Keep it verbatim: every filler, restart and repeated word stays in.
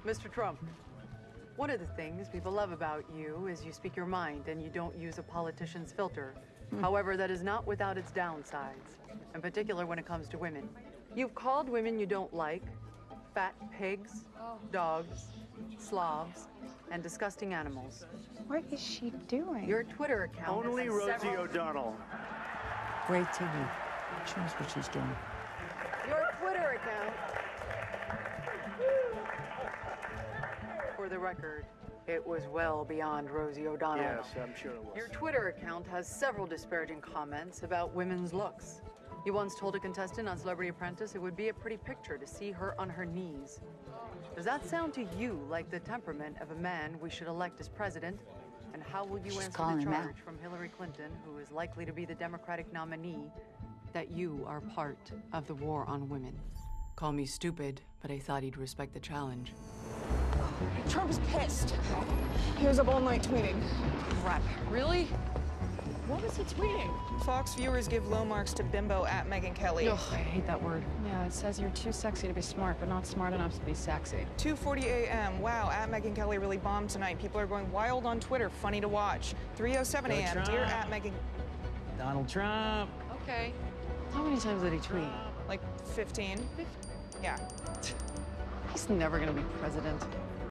Mister Trump, one of the things people love about you is you speak your mind and you don't use a politician's filter. Mm. However, that is not without its downsides, in particular when it comes to women. You've called women you don't like fat pigs, oh. dogs, slobs, and disgusting animals. What is she doing? Your Twitter account Only Rosie several... O'Donnell. Great T V. She knows what she's doing. Your Twitter account... For the record, it was well beyond Rosie O'Donnell. Yes, I'm sure it was. Your Twitter account has several disparaging comments about women's looks. You once told a contestant on Celebrity Apprentice it would be a pretty picture to see her on her knees. Does that sound to you like the temperament of a man we should elect as president? And how will you She's answer calling the him charge out. from Hillary Clinton, who is likely to be the Democratic nominee, that you are part of the war on women? Call me stupid, but I thought he'd respect the challenge. Trump's pissed. He was up all night tweeting. Crap, really? What was he tweeting? Fox viewers give low marks to bimbo at Megyn Kelly. Ugh, I hate that word. Yeah, it says you're too sexy to be smart, but not smart enough to be sexy. two forty a m Wow, at Megyn Kelly really bombed tonight. People are going wild on Twitter. Funny to watch. three oh seven a m Dear at Megyn... Donald Trump. Okay. How many times did he tweet? Like fifteen. Yeah. He's never gonna be president.